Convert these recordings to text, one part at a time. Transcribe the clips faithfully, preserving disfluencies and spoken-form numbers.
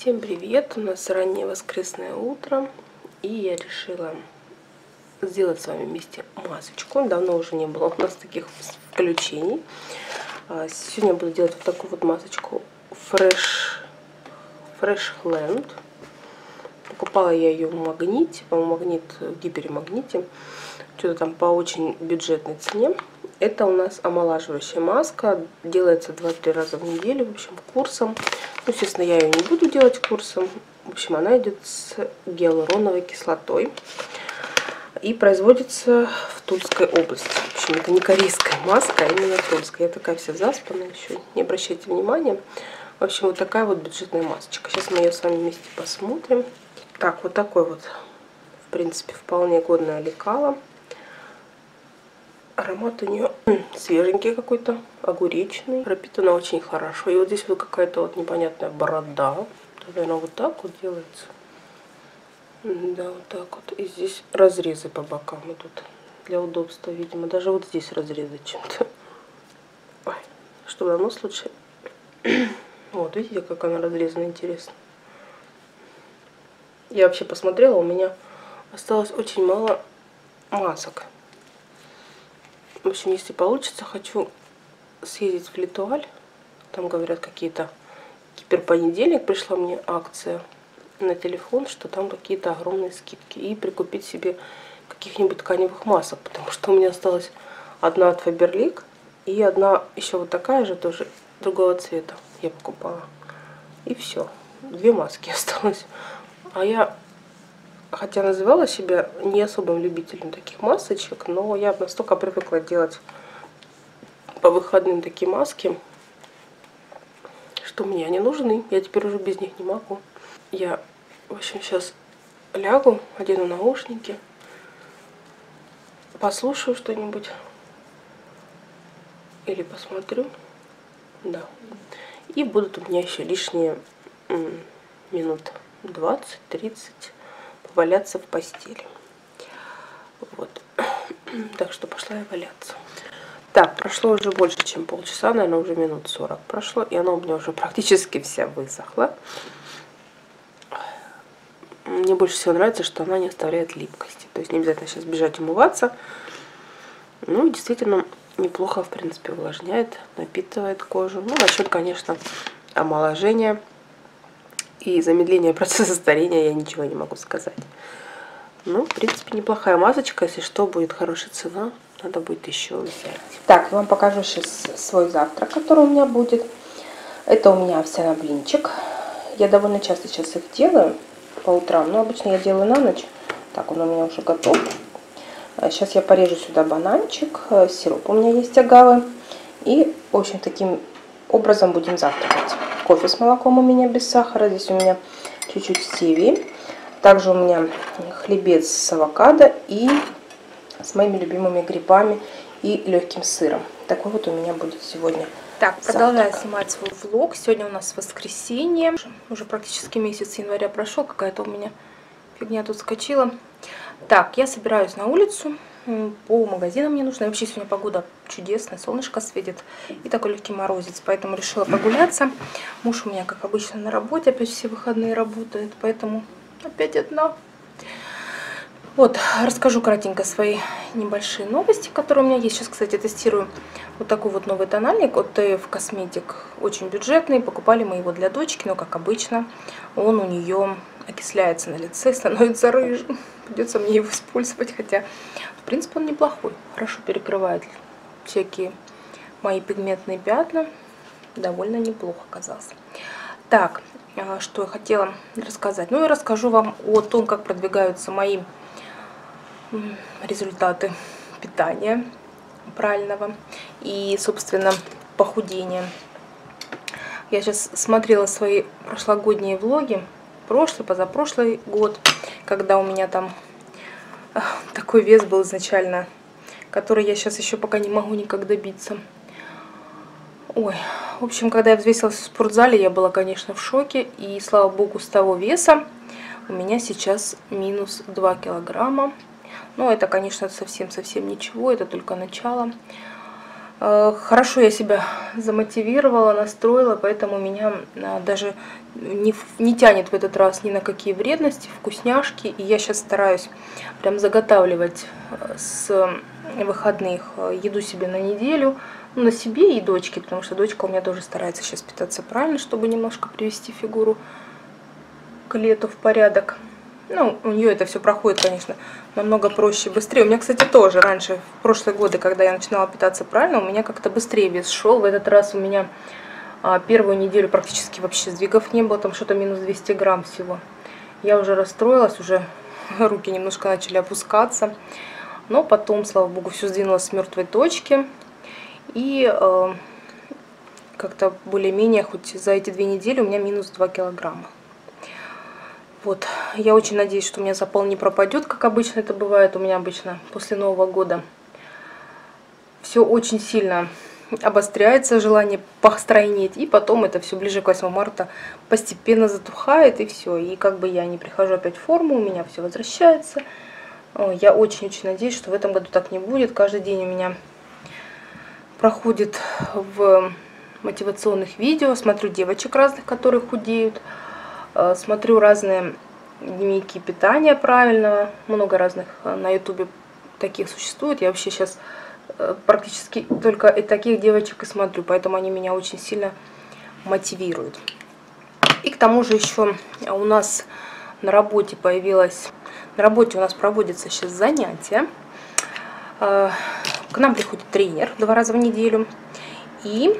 Всем привет! У нас раннее воскресное утро, и я решила сделать с вами вместе масочку. Давно уже не было у нас таких включений. Сегодня я буду делать вот такую вот масочку Fresh, Freshland. Покупала я ее в Магните, по-моему, Магнит в Гипермагните. Что-то там по очень бюджетной цене. Это у нас омолаживающая маска, делается два-три раза в неделю, в общем, курсом. Ну, естественно, я ее не буду делать курсом. В общем, она идет с гиалуроновой кислотой и производится в Тульской области. В общем, это не корейская маска, а именно тульская. Я такая вся заспанная еще, не обращайте внимания. В общем, вот такая вот бюджетная масочка. Сейчас мы ее с вами вместе посмотрим. Так, вот такой вот, в принципе, вполне годное лекало. Аромат у нее свеженький какой-то, огуречный. Пропитана очень хорошо. И вот здесь вот какая-то вот непонятная борода. Наверное, вот так вот делается. Да, вот так вот. И здесь разрезы по бокам идут. Для удобства, видимо. Даже вот здесь разрезы чем-то. Чтобы на нос лучше. Вот, видите, как она разрезана, интересно. Я вообще посмотрела, у меня осталось очень мало масок. В общем, если получится, хочу съездить в Летуаль. Там, говорят, какие-то гиперпонедельник, пришла мне акция на телефон, что там какие-то огромные скидки. И прикупить себе каких-нибудь тканевых масок, потому что у меня осталась одна от Faberlic и одна еще вот такая же, тоже другого цвета я покупала. И все, две маски осталось. А я... Хотя называла себя не особым любителем таких масочек, но я настолько привыкла делать по выходным такие маски, что мне они нужны. Я теперь уже без них не могу. Я, в общем, сейчас лягу, одену наушники, послушаю что-нибудь или посмотрю. Да. И будут у меня еще лишние минут двадцать-тридцать. Валяться в постели. Вот. Так что пошла я валяться. Так, прошло уже больше, чем полчаса, наверное, уже минут сорок прошло, и она у меня уже практически вся высохла. Мне больше всего нравится, что она не оставляет липкости. То есть не обязательно сейчас бежать умываться. Ну, действительно, неплохо, в принципе, увлажняет, напитывает кожу. Ну, насчет, конечно, омоложения и замедление процесса старения я ничего не могу сказать. Ну, в принципе, неплохая масочка. Если что, будет хорошая цена, надо будет еще взять. Так, я вам покажу сейчас свой завтрак, который у меня будет. Это у меня овсяный блинчик. Я довольно часто сейчас их делаю по утрам, но обычно я делаю на ночь. Так, он у меня уже готов. Сейчас я порежу сюда бананчик. Сироп у меня есть агавы. И, в общем, таким образом будем завтракать. Кофе с молоком у меня без сахара. Здесь у меня чуть-чуть стевии. Также у меня хлебец с авокадо и с моими любимыми грибами и легким сыром. Такой вот у меня будет сегодня. Так, продолжаю снимать свой влог. Сегодня у нас воскресенье. Уже практически месяц января прошел. Какая-то у меня фигня тут скочила. Так, я собираюсь на улицу. По магазинам мне нужно. И вообще сегодня погода чудесная, солнышко светит и такой легкий морозец, поэтому решила прогуляться. Муж у меня, как обычно, на работе, опять все выходные работает, поэтому опять одна. Вот, расскажу кратенько свои небольшие новости, которые у меня есть. Сейчас, кстати, тестирую вот такой вот новый тональник от тэ эф Cosmetic. Очень бюджетный, покупали мы его для дочки, но, как обычно, он у нее окисляется на лице, становится рыжим. Придется мне его использовать, хотя, в принципе, он неплохой. Хорошо перекрывает всякие мои пигментные пятна. Довольно неплохо оказался. Так, что я хотела рассказать. Ну, и расскажу вам о том, как продвигаются мои результаты питания правильного и, собственно, похудения. Я сейчас смотрела свои прошлогодние влоги. Прошлый, позапрошлый год, когда у меня там такой вес был изначально, который я сейчас еще пока не могу никак добиться. Ой, в общем, когда я взвесилась в спортзале, я была, конечно, в шоке. И, слава богу, с того веса у меня сейчас минус два килограмма. Но это, конечно, совсем-совсем ничего, это только начало. Хорошо я себя замотивировала, настроила, поэтому меня даже не, не тянет в этот раз ни на какие вредности, вкусняшки. И я сейчас стараюсь прям заготавливать с выходных еду себе на неделю. Ну, на себе и дочке, потому что дочка у меня тоже старается сейчас питаться правильно, чтобы немножко привести фигуру к лету в порядок. Ну, у нее это все проходит, конечно, намного проще, быстрее. У меня, кстати, тоже раньше, в прошлые годы, когда я начинала питаться правильно, у меня как-то быстрее вес шел. В этот раз у меня а, первую неделю практически вообще сдвигов не было, там что-то минус двести грамм всего. Я уже расстроилась, уже руки немножко начали опускаться. Но потом, слава богу, все сдвинулось с мертвой точки. И э, как-то более-менее, хоть за эти две недели у меня минус два килограмма. Вот, я очень надеюсь, что у меня запал не пропадет, как обычно это бывает. У меня обычно после Нового года все очень сильно обостряется, желание постройнеть. И потом это все ближе к восьмому марта постепенно затухает, и все. И как бы я не прихожу опять в форму, у меня все возвращается. Я очень-очень надеюсь, что в этом году так не будет. Каждый день у меня проходит в мотивационных видео. Смотрю девочек разных, которые худеют. Смотрю разные дневники питания правильного. Много разных на ютубе таких существует. Я вообще сейчас практически только и таких девочек и смотрю. Поэтому они меня очень сильно мотивируют. И к тому же еще у нас на работе появилась... На работе у нас проводятся сейчас занятия. К нам приходит тренер два раза в неделю. И...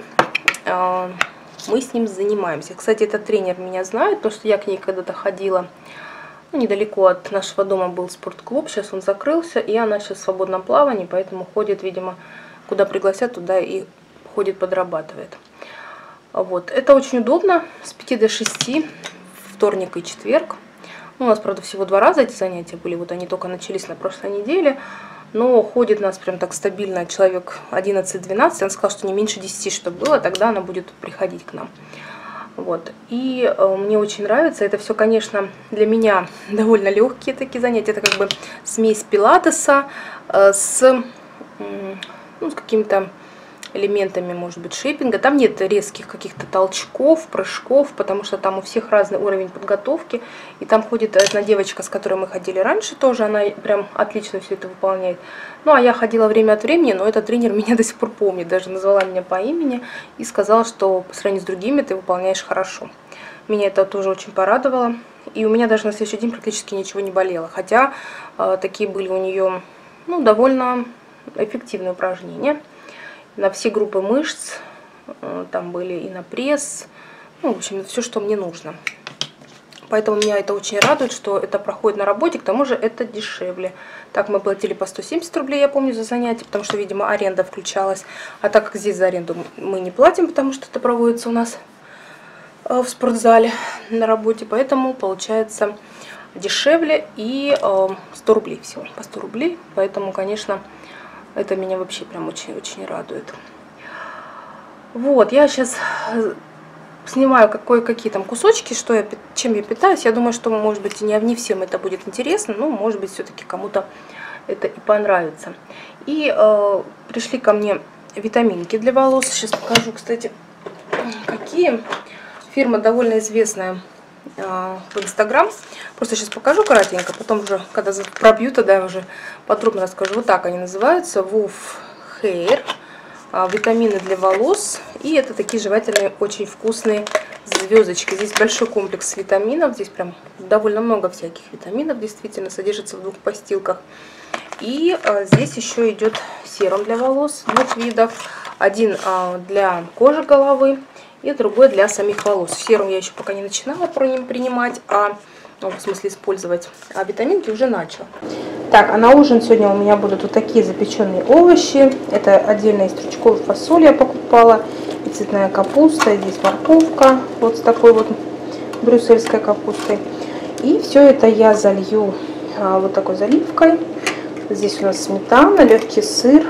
мы с ним занимаемся. Кстати, этот тренер меня знает, потому что я к ней когда-то ходила. Ну, недалеко от нашего дома был спортклуб, сейчас он закрылся, и она сейчас в свободном плавании, поэтому ходит, видимо, куда пригласят, туда и ходит, подрабатывает. Вот. Это очень удобно, с пяти до шести, вторник и четверг. Ну, у нас, правда, всего два раза эти занятия были, вот они только начались на прошлой неделе. Но ходит у нас прям так стабильно человек одиннадцать-двенадцать. Она сказала, что не меньше десяти, чтобы было, тогда она будет приходить к нам. Вот. И э, мне очень нравится. Это все, конечно, для меня довольно легкие такие занятия. Это как бы смесь пилатеса э, с, э, ну, с какими-то элементами, может быть, шейпинга. Там нет резких каких-то толчков, прыжков, потому что там у всех разный уровень подготовки. И там ходит одна девочка, с которой мы ходили раньше тоже, она прям отлично все это выполняет. Ну, а я ходила время от времени, но этот тренер меня до сих пор помнит, даже назвала меня по имени и сказала, что по сравнению с другими ты выполняешь хорошо. Меня это тоже очень порадовало. И у меня даже на следующий день практически ничего не болело. Хотя э, такие были у нее, ну, довольно эффективные упражнения. На все группы мышц, там были и на пресс, ну, в общем, все, что мне нужно. Поэтому меня это очень радует, что это проходит на работе, к тому же это дешевле. Так, мы платили по сто семьдесят рублей, я помню, за занятие, потому что, видимо, аренда включалась. А так как здесь за аренду мы не платим, потому что это проводится у нас в спортзале на работе, поэтому получается дешевле и сто рублей всего, по сто рублей, поэтому, конечно... Это меня вообще прям очень-очень радует. Вот, я сейчас снимаю какой, какие там кусочки, что я, чем я питаюсь. Я думаю, что, может быть, не, не всем это будет интересно, но, может быть, все-таки кому-то это и понравится. И э, пришли ко мне витаминки для волос. Сейчас покажу, кстати, какие. Фирма довольно известная э, в Инстаграм. Просто сейчас покажу коротенько, потом уже, когда пробью, тогда я уже подробно расскажу. Вот так они называются. Вуф Hair. Витамины для волос. И это такие жевательные, очень вкусные звездочки. Здесь большой комплекс витаминов. Здесь прям довольно много всяких витаминов. Действительно, содержится в двух постилках. И а, здесь еще идет серум для волос двух видов. Один а, для кожи головы и другой для самих волос. Серум я еще пока не начинала принимать, а ну, в смысле использовать, а витаминки уже начала. Так, а на ужин сегодня у меня будут вот такие запеченные овощи. Это отдельно из стручковой фасоли я покупала. И цветная капуста, и здесь морковка. Вот с такой вот брюссельской капустой. И все это я залью а, вот такой заливкой. Здесь у нас сметана, легкий сыр.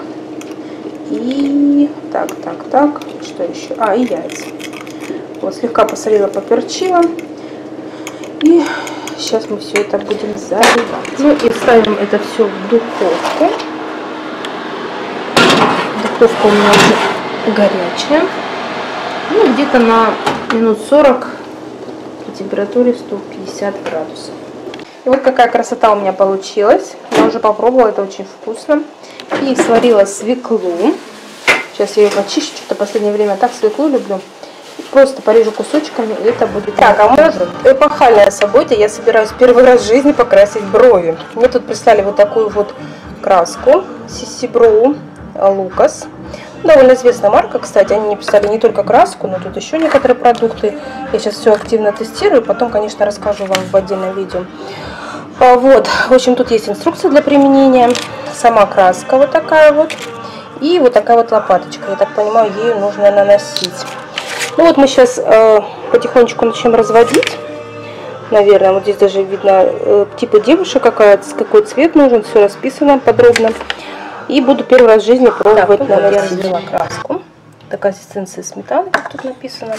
И так, так, так. Что еще? А, и яйца. Вот слегка посолила, поперчила. И сейчас мы все это будем заливать. Ну и ставим это все в духовку. В Духовка у меня уже горячая. Ну, где-то на минут сорок по температуре сто пятьдесят градусов. И вот какая красота у меня получилась. Я уже попробовала, это очень вкусно. И сварила свеклу. Сейчас я ее почищу, что-то в последнее время так свеклу люблю. Просто порежу кусочками, и это будет... Так, а у меня эпохальное событие. Я собираюсь первый раз в жизни покрасить брови. Мне тут прислали вот такую вот краску. Сиси Броу Лукас. Довольно известная марка, кстати. Они мне прислали не только краску, но тут еще некоторые продукты. Я сейчас все активно тестирую. Потом, конечно, расскажу вам в отдельном видео. А, вот. В общем, тут есть инструкция для применения. Сама краска вот такая вот. И вот такая вот лопаточка. Я так понимаю, ею нужно наносить. Ну вот мы сейчас э, потихонечку начнем разводить. Наверное, вот здесь даже видно э, типа девушек, какая, какой цвет нужен. Все расписано подробно. И буду первый раз в жизни пробовать так, наносить. Я развела краску. Такая консистенция сметаны, как тут написано.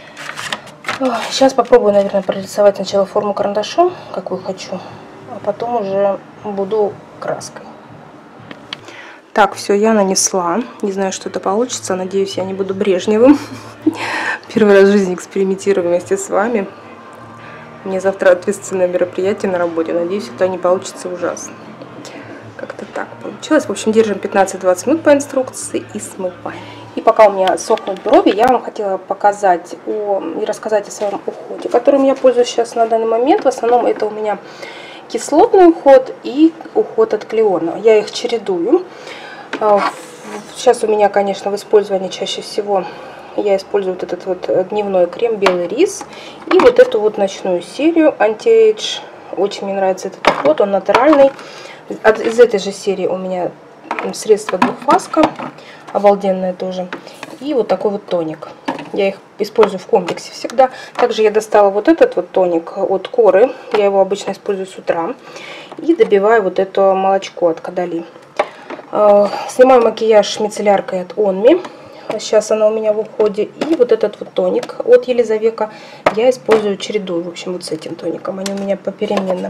Сейчас попробую, наверное, прорисовать сначала форму карандашом, какую хочу. А потом уже буду краской. Так, все, я нанесла. Не знаю, что это получится. Надеюсь, я не буду Брежневым. Первый раз в жизни экспериментирую вместе с вами. Мне завтра ответственное мероприятие на работе. Надеюсь, это не получится ужасно. Как-то так получилось. В общем, держим пятнадцать-двадцать минут по инструкции и смываем. И пока у меня сохнут брови, я вам хотела показать о, и рассказать о своем уходе, которым я пользуюсь сейчас на данный момент. В основном это у меня кислотный уход и уход от Клеона. Я их чередую. Сейчас у меня, конечно, в использовании чаще всего я использую вот этот вот дневной крем белый рис и вот эту вот ночную серию Anti-Age. Очень мне нравится этот уход, он натуральный. Из этой же серии у меня средство двухфаска, обалденное тоже. И вот такой вот тоник. Я их использую в комплексе всегда. Также я достала вот этот вот тоник от Коры. Я его обычно использую с утра. И добиваю вот это молочко от Кадали. Снимаю макияж мицелляркой от Онми. Сейчас она у меня в уходе. И вот этот вот тоник от Елизавека я использую, чередую. В общем, вот с этим тоником. Они у меня попеременно.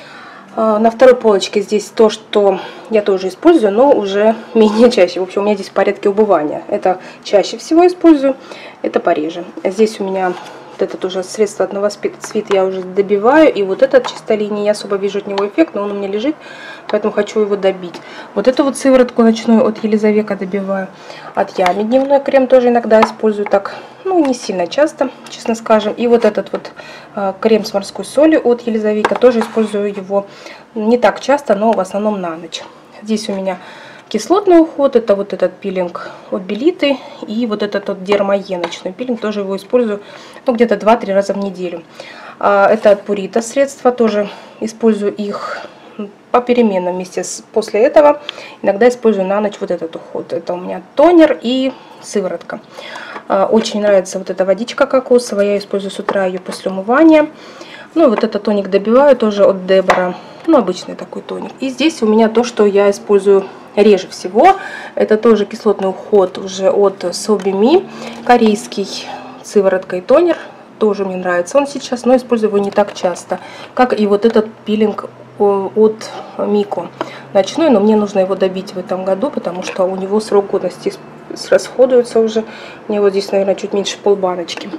На второй полочке здесь то, что я тоже использую, но уже менее чаще. В общем, у меня здесь в порядке убывания. Это чаще всего использую, это пореже. Здесь у меня вот это уже средство от Новоспит я уже добиваю. И вот этот чистолиний, не особо вижу от него эффект, но он у меня лежит, поэтому хочу его добить. Вот эту вот сыворотку ночную от Елизавека добиваю. От Ями дневной крем тоже иногда использую так, ну не сильно часто, честно скажем. И вот этот вот э, крем с морской солью от Елизавека, тоже использую его не так часто, но в основном на ночь. Здесь у меня кислотный уход, это вот этот пилинг от Белиты и вот этот вот Дермае ночной пилинг, тоже его использую ну, где-то два-три раза в неделю. А, это от Пурита средства, тоже использую их попеременно вместе с, после этого. Иногда использую на ночь вот этот уход. Это у меня тонер и сыворотка. А, очень нравится вот эта водичка кокосовая, я использую с утра ее после умывания. Ну вот этот тоник добиваю тоже от Дебора, ну обычный такой тоник. И здесь у меня то, что я использую реже всего, это тоже кислотный уход уже от Sobimi, корейский, сыворотка и тонер. Тоже мне нравится он сейчас, но использую его не так часто, как и вот этот пилинг от Мико ночной, но мне нужно его добить в этом году, потому что у него срок годности расходуется уже. Мне вот здесь, наверное, чуть меньше полбаночки.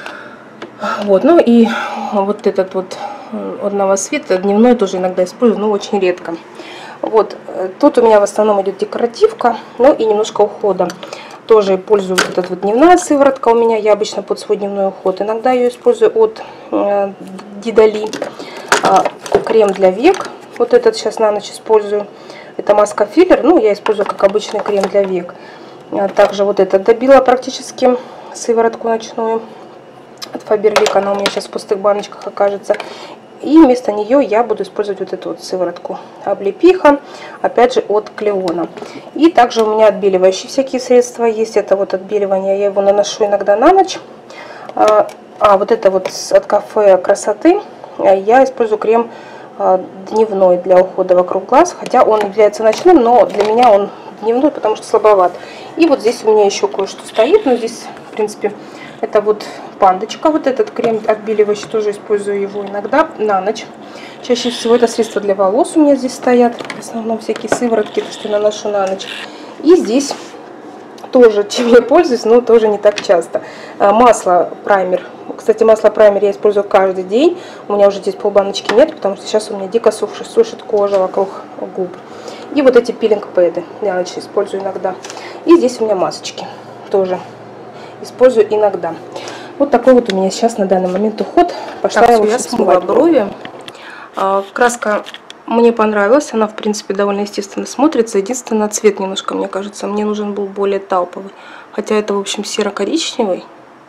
Вот, ну и вот этот вот от Новоспит дневной тоже иногда использую, но очень редко. Вот, тут у меня в основном идет декоративка, ну и немножко ухода. Тоже пользую вот эта вот дневная сыворотка у меня, я обычно под свой дневной уход. Иногда ее использую от э, Дидали. Э, крем для век, вот этот сейчас на ночь использую. Это маска филлер, ну я использую как обычный крем для век. А также вот это добила практически сыворотку ночную от Faberlic, она у меня сейчас в пустых баночках окажется. И вместо нее я буду использовать вот эту вот сыворотку облепиха, опять же от Клеона. И также у меня отбеливающие всякие средства есть. Это вот отбеливание, я его наношу иногда на ночь. А, а вот это вот от Кафе Красоты я использую крем дневной для ухода вокруг глаз. Хотя он является ночным, но для меня он дневной, потому что слабоват. И вот здесь у меня еще кое-что стоит, но здесь в принципе... Это вот пандочка, вот этот крем отбеливающий, тоже использую его иногда на ночь. Чаще всего это средства для волос у меня здесь стоят, в основном всякие сыворотки, то, что я наношу на ночь. И здесь тоже, чем я пользуюсь, но тоже не так часто. Масло праймер. Кстати, масло праймер я использую каждый день. У меня уже здесь полбаночки нет, потому что сейчас у меня дико сушит, сушит кожа вокруг губ. И вот эти пилинг-пэды я значит, использую иногда. И здесь у меня масочки тоже использую иногда. Вот такой вот у меня сейчас на данный момент уход. Пошла так, я, все, я смыла брови. А, краска мне понравилась. Она, в принципе, довольно естественно смотрится. Единственное, цвет немножко, мне кажется, мне нужен был более тауповый. Хотя это, в общем, серо-коричневый.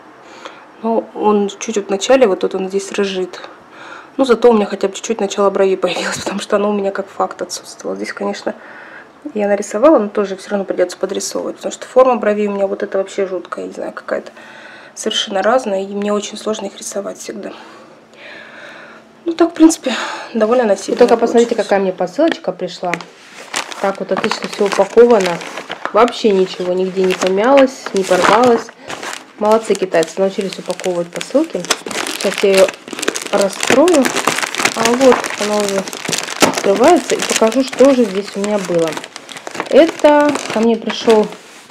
Но он чуть-чуть в начале, вот тут он здесь рыжит. Но зато у меня хотя бы чуть-чуть начало брови появилось, потому что оно у меня как факт отсутствовало. Здесь, конечно, я нарисовала, но тоже все равно придется подрисовывать, потому что форма бровей у меня вот это вообще жуткая, я не знаю, какая-то совершенно разная, и мне очень сложно их рисовать всегда. Ну так, в принципе, довольно насильно. Вы только посмотрите, какая мне посылочка пришла. Так вот отлично все упаковано. Вообще ничего, нигде не помялось, не порвалось. Молодцы китайцы, научились упаковывать посылки. Сейчас я ее раскрою. А вот она уже открывается. И покажу, что же здесь у меня было. Это ко мне пришел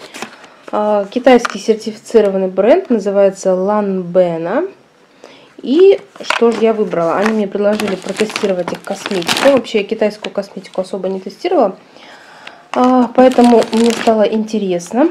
э, китайский сертифицированный бренд. Называется Lanbena. И что же я выбрала? Они мне предложили протестировать их косметику. Вообще я китайскую косметику особо не тестировала. А, поэтому мне стало интересно.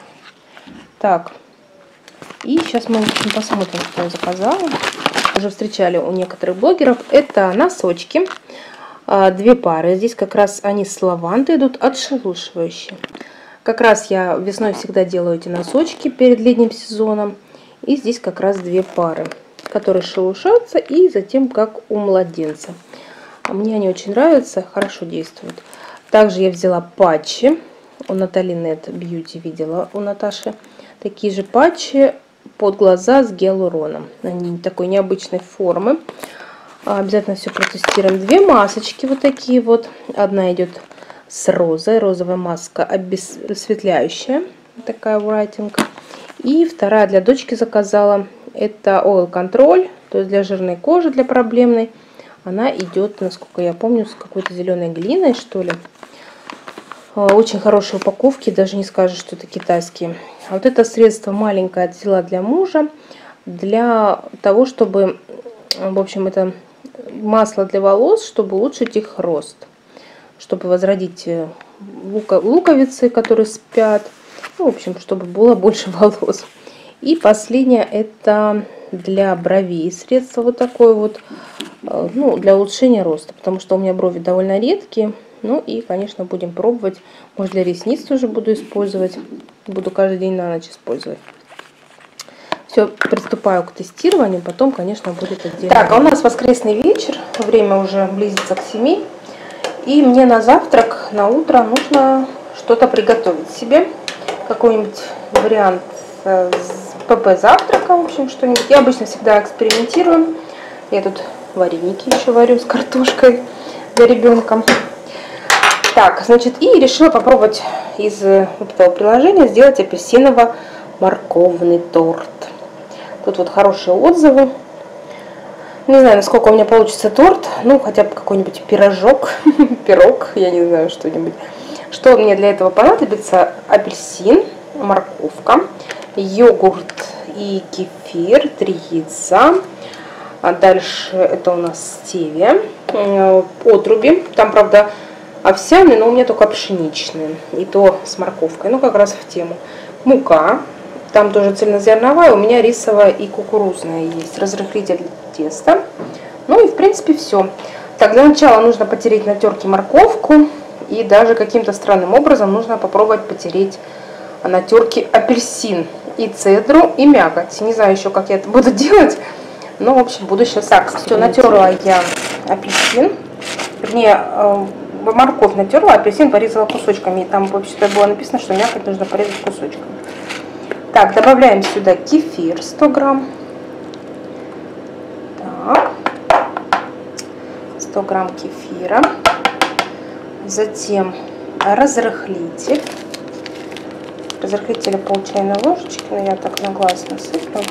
Так. И сейчас мы посмотрим, что я заказала. Уже встречали у некоторых блогеров. Это носочки. Две пары. Здесь как раз они с лавандой идут, отшелушивающие. Как раз я весной всегда делаю эти носочки перед летним сезоном. И здесь как раз две пары, которые шелушатся и затем как у младенца. Мне они очень нравятся, хорошо действуют. Также я взяла патчи. У Натали Нет Бьюти видела у Наташи. Такие же патчи под глаза с гиалуроном. Они такой необычной формы. Обязательно все протестируем. Две масочки вот такие вот. Одна идет с розой. Розовая маска обесцветляющая. Такая врайтинг. И вторая для дочки заказала. Это Oil Control. То есть для жирной кожи, для проблемной. Она идет, насколько я помню, с какой-то зеленой глиной, что ли. Очень хорошие упаковки, даже не скажешь, что это китайские. А вот это средство маленькое взяла для мужа, для того, чтобы, в общем, это масло для волос, чтобы улучшить их рост, чтобы возродить луковицы, которые спят, ну, в общем, чтобы было больше волос. И последнее это для бровей средство вот такое вот, ну, для улучшения роста, потому что у меня брови довольно редкие. Ну и, конечно, будем пробовать. Может, для ресниц тоже буду использовать. Буду каждый день на ночь использовать. Все, приступаю к тестированию. Потом, конечно, будет отдельно. Так, а у нас воскресный вечер. Время уже близится к семи. И мне на завтрак, на утро нужно что-то приготовить себе. Какой-нибудь вариант ПП-завтрака, в общем, что-нибудь. Я обычно всегда экспериментирую. Я тут вареники еще варю с картошкой для ребенка. Так, значит, и решила попробовать из вот этого приложения сделать апельсиново-морковный торт. Тут вот хорошие отзывы. Не знаю, насколько у меня получится торт. Ну, хотя бы какой-нибудь пирожок, пирог, я не знаю, что-нибудь. Что мне для этого понадобится? Апельсин, морковка, йогурт и кефир, три яйца. А дальше это у нас стевия, отруби. Там, правда, овсяные, но у меня только пшеничные. И то с морковкой. Ну, как раз в тему. Мука. Там тоже цельнозерновая. У меня рисовая и кукурузная есть. Разрыхлитель теста. Ну и, в принципе, все. Так, для начала нужно потереть на терке морковку. И даже каким-то странным образом нужно попробовать потереть на терке апельсин. И цедру, и мякоть. Не знаю еще, как я это буду делать. Но, в общем, буду сейчас... Так, все, натерла я апельсин. Вернее, морковь натерла, апельсин порезала кусочками. И там вообще-то было написано, что мякоть нужно порезать кусочками. Так, добавляем сюда кефир сто грамм. Так. сто грамм кефира. Затем разрыхлитель. Разрыхлителя пол чайной ложечки, но я так на глаз насыплю.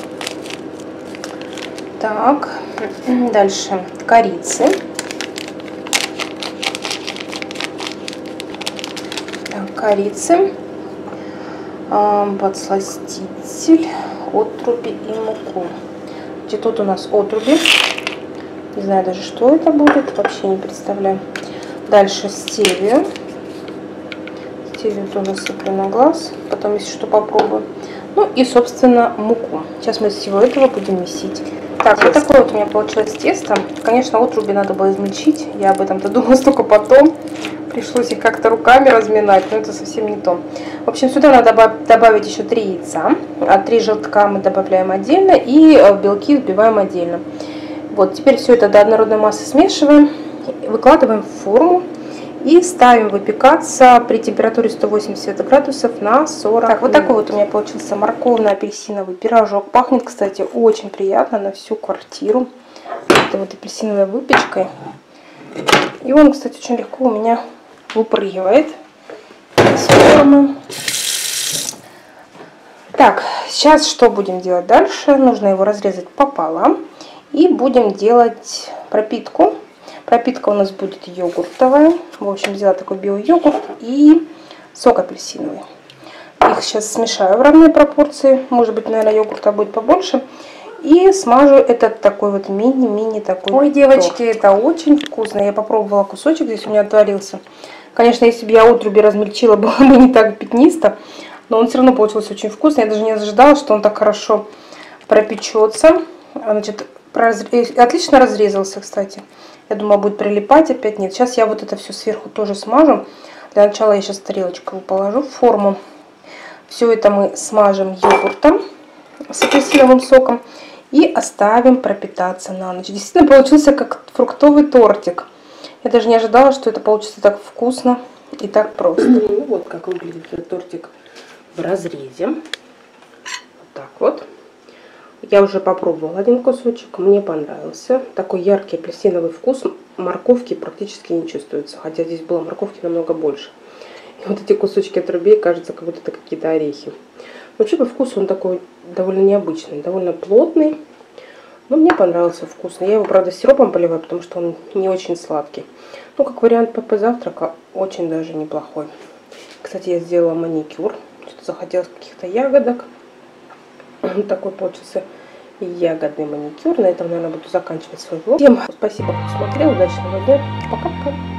Так, дальше корицы. Так, корицы. подсластитель, отруби и муку. Значит, тут у нас отруби. Не знаю даже, что это будет, вообще не представляю. Дальше стевию. Стевию тоже сыплю на глаз, потом, если что, попробую. Ну и, собственно, муку. Сейчас мы из всего этого будем месить. Так, вот такое вот у меня получилось тесто. Конечно, отруби надо было измельчить. Я об этом-то думала столько потом. Пришлось их как-то руками разминать, но это совсем не то. В общем, сюда надо добавить еще три яйца. А три желтка мы добавляем отдельно и белки взбиваем отдельно. Вот, теперь все это до однородной массы смешиваем, выкладываем в форму и ставим выпекаться при температуре сто восемьдесят градусов на сорок. Так, вот такой вот у меня получился морковно-апельсиновый пирожок. Пахнет, кстати, очень приятно на всю квартиру. Это вот апельсиновой выпечкой. И он, кстати, очень легко у меня выпрыгивает из формы. Так, сейчас что будем делать дальше? Нужно его разрезать пополам. И будем делать пропитку. Пропитка у нас будет йогуртовая. В общем, взяла такой био-йогурт и сок апельсиновый. Их сейчас смешаю в равной пропорции. Может быть, наверное, йогурта будет побольше. И смажу этот такой вот мини-мини такой. Ой, девочки, торт. Это очень вкусно. Я попробовала кусочек, здесь у меня отвалился. Конечно, если бы я отруби размельчила, было бы не так пятнисто. Но он все равно получился очень вкусный. Я даже не ожидала, что он так хорошо пропечется. Значит, отлично разрезался, кстати. Я думала, будет прилипать, опять нет. Сейчас я вот это все сверху тоже смажу. Для начала я сейчас тарелочку положу в форму. Все это мы смажем йогуртом с апельсиновым соком и оставим пропитаться на ночь. Действительно получился как фруктовый тортик. Я даже не ожидала, что это получится так вкусно и так просто. Ну вот как выглядит этот тортик в разрезе. Вот так вот. Я уже попробовала один кусочек, мне понравился. Такой яркий апельсиновый вкус, морковки практически не чувствуется, хотя здесь было морковки намного больше. И вот эти кусочки отрубей, кажется, как будто это какие-то орехи. Вообще по вкусу он такой довольно необычный, довольно плотный, но мне понравился вкусно. Я его, правда, сиропом поливаю, потому что он не очень сладкий. Ну, как вариант ПП завтрака, очень даже неплохой. Кстати, я сделала маникюр, что-то захотелось каких-то ягодок. Такой получился ягодный маникюр. На этом, наверное, буду заканчивать свой влог. Всем спасибо, кто смотрел. Удачного дня. Пока-пока.